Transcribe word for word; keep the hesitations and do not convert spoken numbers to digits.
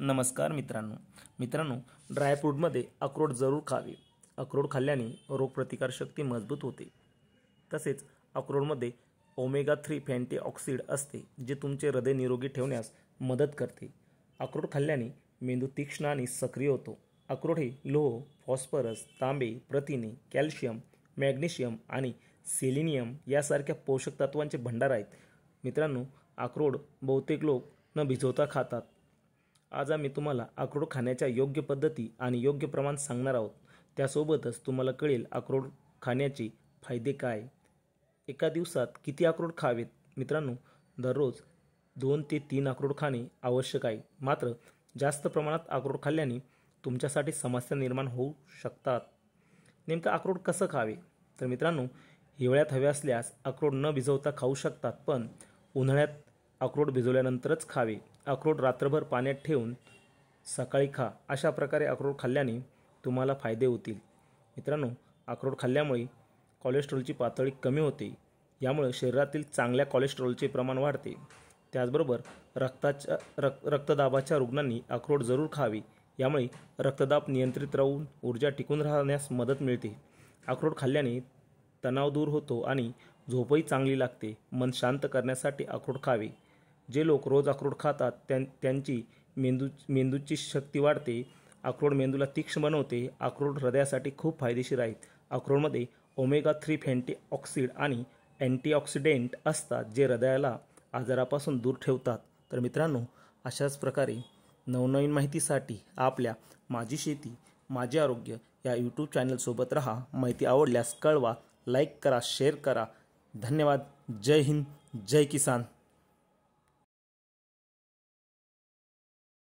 नमस्कार मित्रांनो मित्रांनो ड्रायफ्रूटमध्ये अक्रोड जरूर खावे। अक्रोड खाल्ल्याने रोगप्रतिकारशक्ती मजबूत होते। तसेच अक्रोडमध्ये ओमेगा थ्री फॅटी ऑक्सिड असते, जे तुमचे हृदय निरोगी ठेवण्यास मदत करते। अक्रोड खाल्ल्याने मेंदू तीक्ष्ण आणि सक्रिय होतो। अक्रोड हे लोह, फॉस्फरस, तांबे, प्रथिने, कॅल्शियम, मॅग्नेशियम आणि सेलेनियम यासारख्या पोषक तत्वांचे भंडार आहेत। मित्रांनो, अक्रोड बहुतेक लोक न भिजवता खातात। आज आम्ही तुम्हाला अक्रोड खाण्याच्या योग्य पद्धती आणि योग्य प्रमाण सांगणार आहोत। त्यासोबतच तुम्हाला कळेल अक्रोड खाण्याचे फायदे काय, एका दिवसात किती अक्रोड खावेत। मित्रांनो, दररोज दोन ते तीन अक्रोड खाणे आवश्यक आहे। मात्र जास्त प्रमाणात अक्रोड खाल्ल्याने तुमच्यासाठी समस्या निर्माण होऊ शकतात। नेमकं अक्रोड कसं खावे? तर मित्रांनो, हिवाळ्यात हवे असल्यास अक्रोड न भिजवता खाऊ शकतात, पण उन्हाळ्यात अक्रोड भिजवल्यानंतरच खावे। अक्रोड रात्रभर पाण्यात ठेवून सकाळी खा। अशा प्रकारे अक्रोड खाल्ल्याने तुम्हाला फायदे होतील। मित्रांनो, अक्रोड खाल्ल्यामुळे कोलेस्ट्रॉलची पातळी कमी होते। यामुळे शरीरातील चांगल्या कोलेस्ट्रॉलचे प्रमाण वाढते। त्याचबरोबर रक्ताच्या रक्त रक्तदाबाच्या रुग्णांनी अक्रोड जरूर खावे। यामुळे रक्तदाब नियंत्रित राहून ऊर्जा टिकून राहण्यास मदत मिळते। अक्रोड खाल्ल्याने तणाव दूर होतो आणि झोपही चांगली लागते। मन शांत करण्यासाठी अक्रोड खावे। जे लोक रोज अक्रोड खातात त्यां त्यांची मेंदू मेंदूची शक्ती वाढते। अक्रोड मेंदूला तीक्ष्ण बनवते। अक्रोड हृदयासाठी खूप फायदेशीर आहे। अक्रोडमध्ये ओमेगा थ्री फॅटी ऑक्सिड आणि अँटीऑक्सिडेंट असतात, जे हृदयाला आजारापासून दूर ठेवतात। तर मित्रांनो, अशाच प्रकारे नवनवीन माहितीसाठी आपल्या माझी शेती माझे आरोग्य या यूट्यूब चॅनलसोबत रहा। माहिती आवडल्यास कळवा, लाईक करा, शेअर करा। धन्यवाद। जय हिंद, जय किसान।